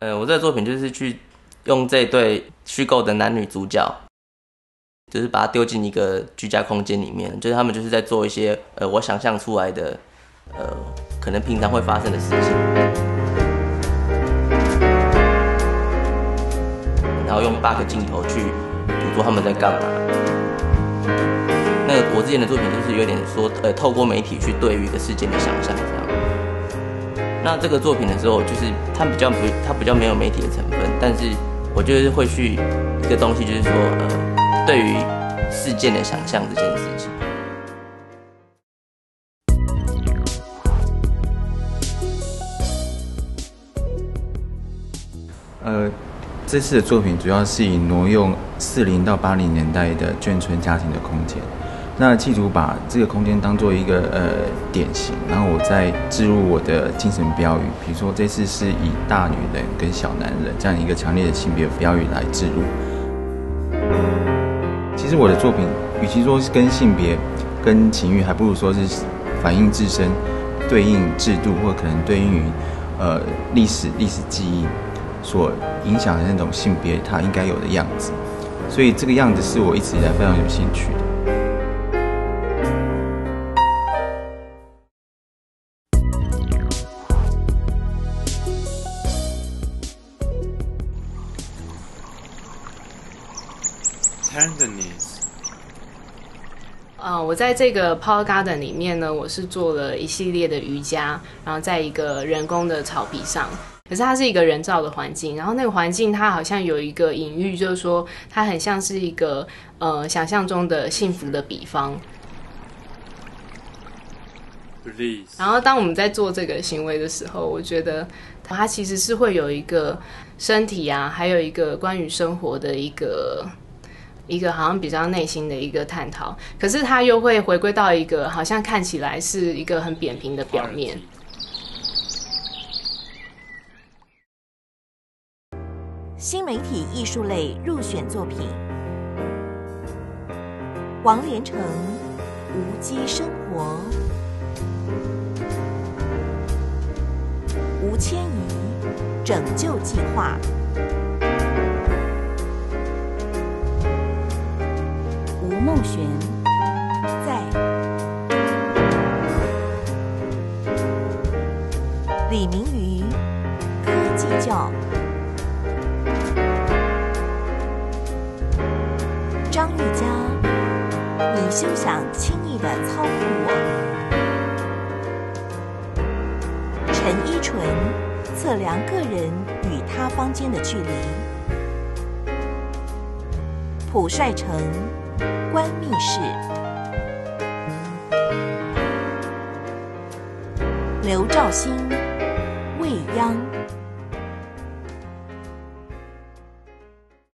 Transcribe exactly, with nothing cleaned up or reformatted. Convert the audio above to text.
呃，我这个作品就是去用这对虚构的男女主角，就是把它丢进一个居家空间里面，就是他们就是在做一些呃我想象出来的呃可能平常会发生的事情，然后用八个镜头去捕捉他们在干嘛。那个我之前的作品就是有点说呃透过媒体去对于一个事件的想象这样。那这个作品的时候，就是它比较不，它比较没有媒体的成分，但是我就是会去一个东西，就是说，呃，对于事件的想象这件事情。 呃，这次的作品主要是以挪用四零到八零年代的眷村家庭的空间。那企图把这个空间当做一个呃典型，然后我再置入我的精神标语，比如说这次是以大女人跟小男人这样一个强烈的性别标语来置入。其实我的作品，与其说是跟性别、跟情欲，还不如说是反映自身、对应制度，或可能对应于呃历史、历史记忆所影响的那种性别它应该有的样子。所以这个样子是我一直以来非常有兴趣的。 呃，我在这个 Power Garden 里面呢，我是做了一系列的瑜伽，然后在一个人工的草皮上，可是它是一个人造的环境，然后那个环境它好像有一个隐喻，就是说它很像是一个呃想象中的幸福的比方。然后当我们在做这个行为的时候，我觉得它其实是会有一个身体啊，还有一个关于生活的一个一个好像比较内心的一个探讨，可是它又会回归到一个好像看起来是一个很扁平的表面。 新媒体艺术类入选作品：王连成《无机生活》，吴千怡《拯救计划》，吴梦璇在，李明瑜科技教，张玉佳，你休想轻易地操控我。陈依纯，测量个人与他方间的距离。蒲帅成，关密室。刘兆兴，未央。